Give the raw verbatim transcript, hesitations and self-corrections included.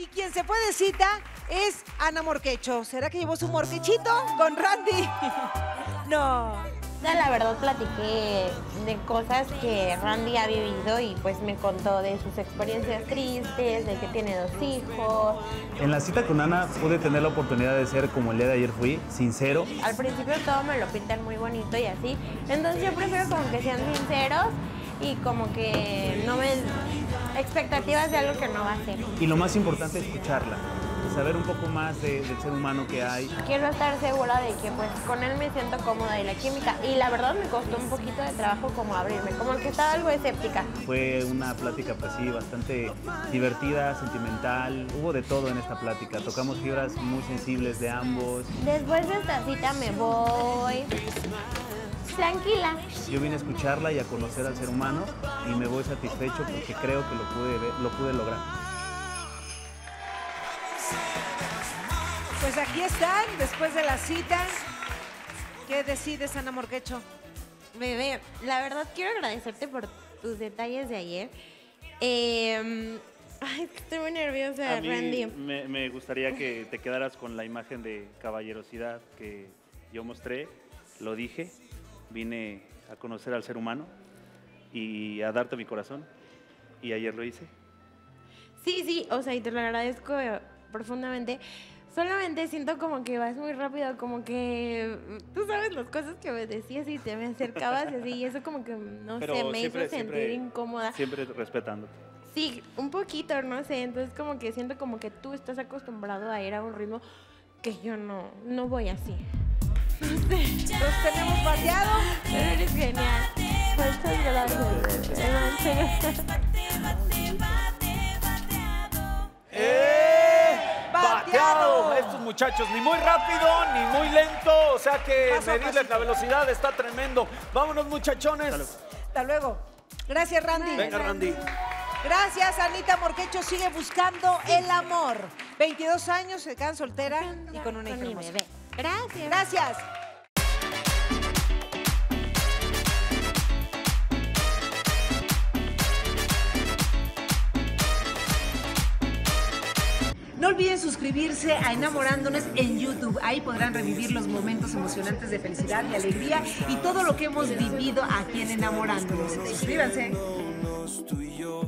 Y quien se fue de cita es Ana Morquecho. ¿Será que llevó su morquechito con Randy? No. La verdad platiqué de cosas que Randy ha vivido y pues me contó de sus experiencias tristes, de que tiene dos hijos. En la cita con Ana pude tener la oportunidad de ser, como el día de ayer fui, sincero. Al principio todo me lo pintan muy bonito y así, entonces yo prefiero como que sean sinceros y como que no me expectativas de algo que no va a ser. Y lo más importante, escucharla, saber un poco más de, del ser humano que hay. Quiero estar segura de que pues con él me siento cómoda y la química. Y la verdad me costó un poquito de trabajo como abrirme, como que estaba algo escéptica. Fue una plática pues sí, bastante divertida, sentimental. Hubo de todo en esta plática. Tocamos fibras muy sensibles de ambos. Después de esta cita me voy tranquila. Yo vine a escucharla y a conocer al ser humano y me voy satisfecho porque creo que lo pude, ver, lo pude lograr. Pues aquí están, después de la cita. ¿Qué decides, Ana Morquecho? Bebé, la verdad quiero agradecerte por tus detalles de ayer. Eh, ay, estoy muy nerviosa, A mí Randy. me, me gustaría que te quedaras con la imagen de caballerosidad que yo mostré, lo dije, vine a conocer al ser humano y a darte mi corazón, y ayer lo hice. Sí, sí, o sea, y te lo agradezco profundamente. Solamente siento como que vas muy rápido, como que tú sabes las cosas que me decías y te me acercabas así, y eso como que, no Pero sé, me siempre, hizo sentir siempre, incómoda. Siempre respetándote. Sí, un poquito, no sé, entonces como que siento como que tú estás acostumbrado a ir a un ritmo que yo no, no voy así. No sé. Los tenemos bateado. Pero eres genial. Muchas gracias, bebé. En serio. ¡Eh! ¡Bateado! Estos muchachos, ni muy rápido, ni muy lento. O sea que Paso a medirles pasito. la velocidad está tremendo. Vámonos, muchachones. Hasta luego. Gracias, Randy. Venga, Randy. Gracias, Anita Morquecho. Sigue buscando el amor. veintidós años, se quedan soltera y con una hija Con mi hermosa. bebé. Gracias. Gracias. No olviden suscribirse a Enamorándonos en YouTube. Ahí podrán revivir los momentos emocionantes de felicidad y alegría y todo lo que hemos vivido aquí en Enamorándonos. Suscríbanse. Tú y yo.